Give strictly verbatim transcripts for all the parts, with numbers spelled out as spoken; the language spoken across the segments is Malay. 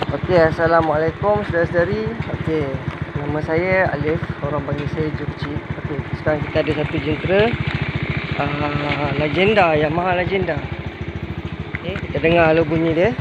Okey, Assalamualaikum saudara-saudari. Okey, nama saya Alif, orang panggil saya Jokcik. Okey, sekarang kita ada satu jentera uh, Legenda, Yamaha Legenda. Okey, kita dengar lo bunyi dia.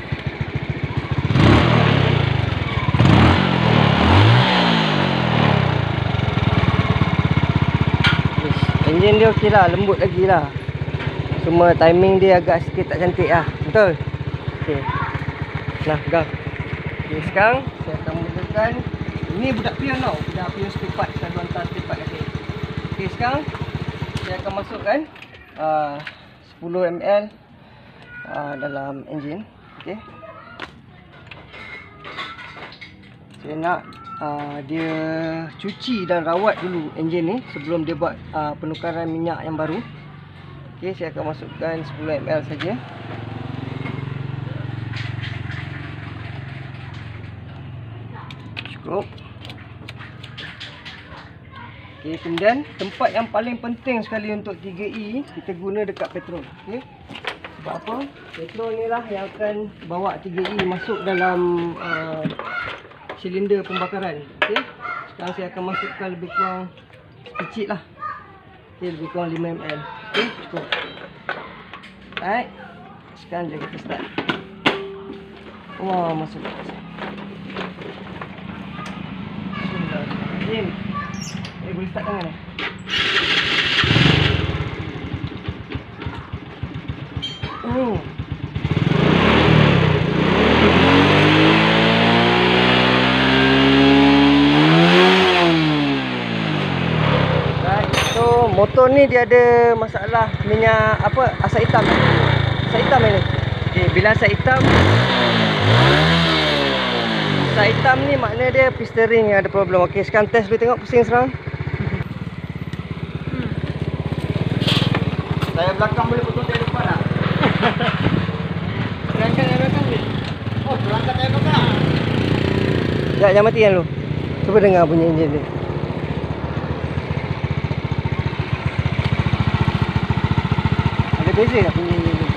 Enjin dia okey lah, lembut lagi lah. Cuma timing dia agak sikit tak cantik lah. Betul? Okey. Nah, pegang. Okey, sekarang saya akan mulakan. Ini budak pion tau. Budak pion spare part. Saya akan hantar spare part kat saya. Okey, sekarang saya akan masukkan uh, sepuluh mililiter uh, dalam enjin. Okey. Saya nak uh, dia cuci dan rawat dulu enjin ni sebelum dia buat uh, penukaran minyak yang baru. Okey, saya akan masukkan sepuluh mililiter saja. Cukup. Okey, kemudian tempat yang paling penting sekali untuk tiga E kita guna dekat petrol. Okey. Sebab apa? Petrol ni lah yang akan bawa tiga E masuk dalam uh, silinder pembakaran. Okey. Sekarang saya akan masukkan lebih kurang kecil lah. Okey, lebih kurang lima mililiter. Okey, cukup. Alright. Sekarang kita start. Wah, masuk. Jim, eh boleh start tangan eh? Oh. Right, so motor ni dia ada masalah minyak apa? Asap hitam. Asap hitam ni. Okey, bila asap hitam Asap hitam ni makna dia piston ring yang ada problem. Okey, sekarang test boleh tengok pusing sekarang. Hmm. Saya belakang boleh potong dari depan tak? Terangkan dari belakang ni. Oh, terangkan dari belakang. Sekejap, jangan matikan dulu. Cuba dengar bunyi enjin dia. Ada beza tak bunyi enjin ni?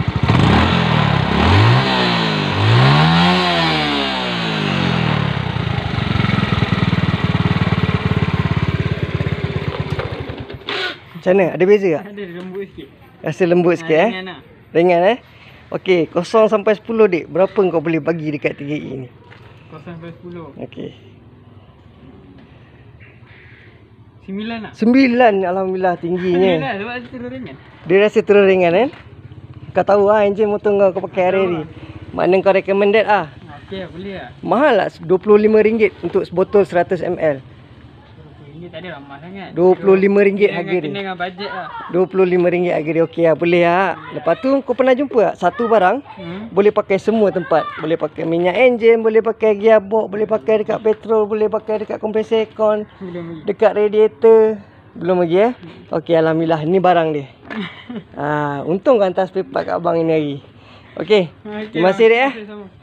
Macam mana? Ada beza tak? Ada lembut sikit. Rasa lembut sikit ha, eh? Ringan lah. Ringan eh? Okey, kosong sampai sepuluh dik. Berapa kau boleh bagi dekat tiga E ni? kosong sampai sepuluh. Okey. sembilan lah. sembilan alhamdulillah tingginya. sembilan sebab dia terlalu ringan. Dia rasa terlalu ringan kan? Kau tahu lah enjin motor kau kau pakai hari-hari. Makna kau recommended ah. Okey, boleh lah. Mahal lah dua puluh lima ringgit untuk botol seratus mililiter. Ini tak ada ramah sangat. dua puluh lima ringgit harga dia. Kena dengan bajet lah. dua puluh lima ringgit harga dia. Okey lah, boleh lah. Lepas tu kau pernah jumpa tak? Satu barang hmm? boleh pakai semua tempat. Boleh pakai minyak enjin, boleh pakai gearbox, boleh pakai dekat petrol, boleh pakai dekat kompresor aircon, dekat radiator. Belum lagi eh. Okey, alhamdulillah ni barang dia. Ah, untung kau hantar spare part kat abang ini hari. Okey. Terima kasih dek eh.